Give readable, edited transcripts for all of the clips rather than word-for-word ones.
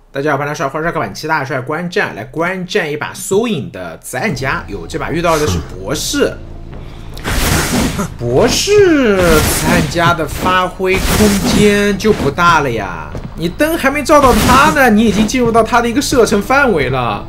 大家好，欢迎来到花版7大帅观战，来观战一把搜影的子弹夹。这把遇到的是博士。博士子弹夹的发挥空间就不大了呀，你灯还没照到他呢，你已经进入到他的一个射程范围了。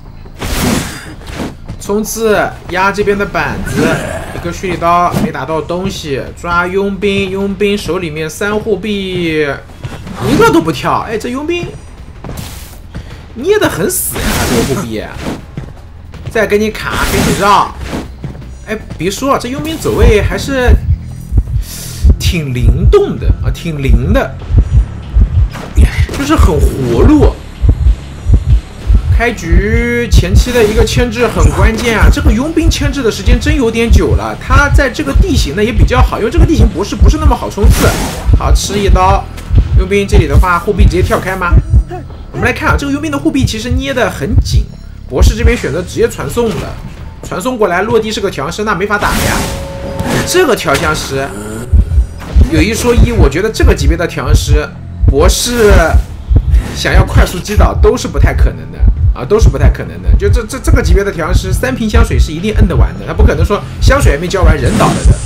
冲刺压这边的板子，一个蓄力刀没打到东西，抓佣兵，佣兵手里面3护臂一个都不跳，哎，这佣兵捏得很死呀，这个护臂，再给你卡，给你绕，哎，别说这佣兵走位还是挺灵动的啊，挺灵的，就是很活络。开局前期的一个牵制很关键啊，这个佣兵牵制的时间真有点久了，他在这个地形呢也比较好，因为这个地形博士不是那么好冲刺。好，吃一刀，佣兵这里的话护臂直接跳开吗？我们来看啊，这个佣兵的护臂其实捏得很紧，博士这边选择直接传送了，传送过来落地是个调师，那没法打了呀。这个调香师有一说一，我觉得这个级别的调师博士想要快速击倒都是不太可能的啊，都是不太可能的。就这个级别的调香师，3瓶香水是一定摁得完的，他不可能说香水还没浇完人倒了的。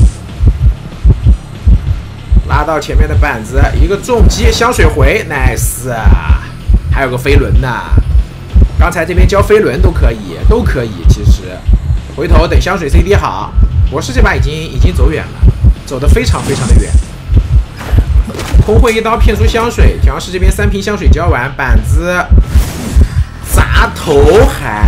拉到前面的板子，一个重击，香水回 ，nice 啊！还有个飞轮呢，刚才这边交飞轮都可以，其实回头等香水 CD 好，博士这把已经走远了，走得非常的远。空会一刀骗出香水，调香师这边3瓶香水浇完，板子砸头海。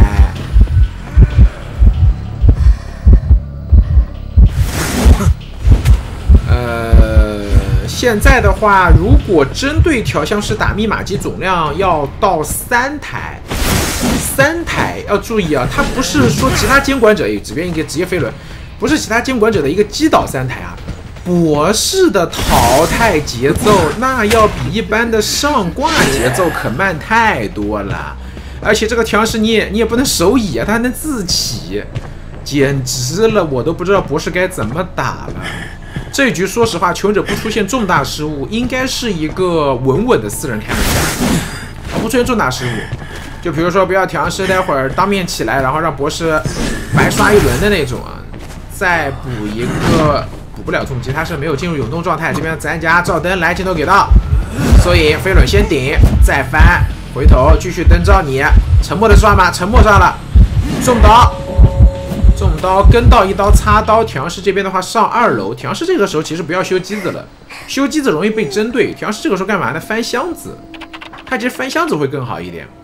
现在的话，如果针对调香师打密码机，总量要到3台要注意啊，它不是说其他监管者这边一个职业飞轮，不是其他监管者的一个击倒3台啊。博士的淘汰节奏那要比一般的上挂节奏可慢太多了，而且这个调香师你也不能手椅啊，他还能自起，简直了，我都不知道博士该怎么打了。这一局说实话，求者不出现重大失误，应该是一个稳稳的4人开门战，不出现重大失误。就比如说不要调香师待会儿当面起来，然后让博士白刷一轮的那种啊，再补一个。补不了重击，他是没有进入永动状态。这边子弹夹照灯来，镜头给到，所以飞轮先顶，再翻，回头继续灯照你。沉默的上吗？沉默上了，中刀跟到一刀擦刀。调香师这边的话上2楼，调香师这个时候其实不要修机子了，修机子容易被针对。调香师这个时候干嘛呢？翻箱子，他其实翻箱子会更好一点。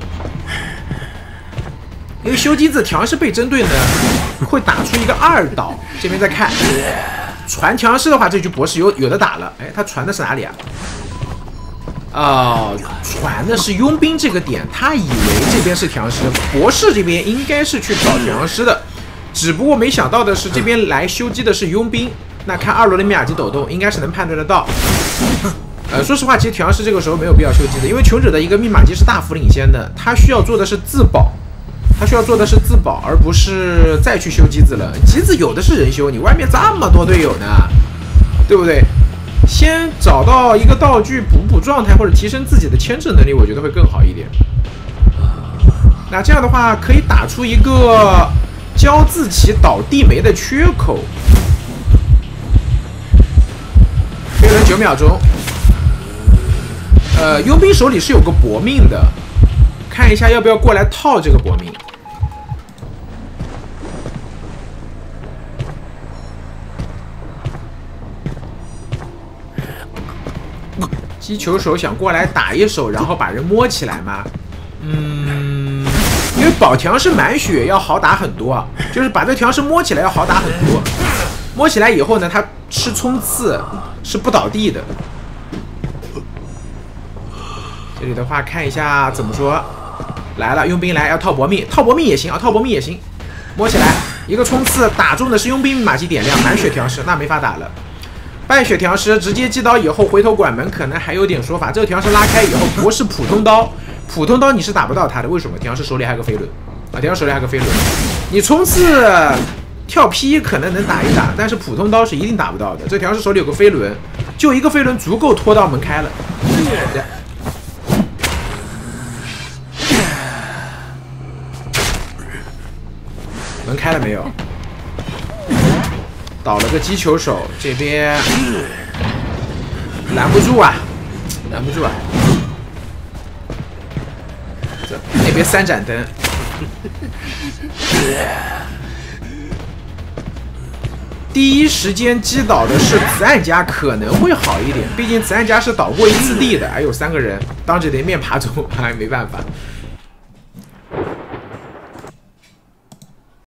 因为修机子调香师被针对呢，会打出一个2刀。这边再看，传调香师的话，这局博士有的打了。哎，他传的是哪里啊？传的是佣兵这个点，他以为这边是调香师，博士这边应该是去找调香师的，只不过没想到的是这边来修机的是佣兵。那看2楼的密码机抖动，应该是能判断得到。说实话，其实调香师这个时候没有必要修机的，因为求者的一个密码机是大幅领先的，他需要做的是自保。而不是再去修机子了。机子有的是人修，你外面这么多队友呢，对不对？先找到一个道具补状态，或者提升自己的牵制能力，我觉得会更好一点。那这样的话，可以打出一个交自起倒地梅的缺口。飞轮9秒钟。佣兵手里是有个搏命的，看一下要不要过来套这个搏命。击球手想过来打一手，然后把人摸起来吗？因为保调是满血要好打很多，就是把这个调是摸起来要好打很多。摸起来以后呢，他吃冲刺是不倒地的。这里的话看一下怎么说，来了佣兵来要套搏命，套搏命也行啊，套搏命也行。摸起来一个冲刺打中的是佣兵密码机点亮，满血调师那没法打了。半血调师直接击刀以后回头管门，可能还有点说法。这个调师拉开以后，博士普通刀你是打不到他的，为什么？调师手里还有个飞轮啊，调师手里还有个飞轮，你冲刺跳劈可能能打一打，但是普通刀是一定打不到的。这调师手里有个飞轮，就一个飞轮足够拖到门开了。 门开了没有？倒了个击球手，这边拦不住啊，拦不住啊！这那边3盏灯。第一时间击倒的是慈暗家，可能会好一点，毕竟慈暗家是倒过1次地的，还有3个人当着你的面爬走，还没办法。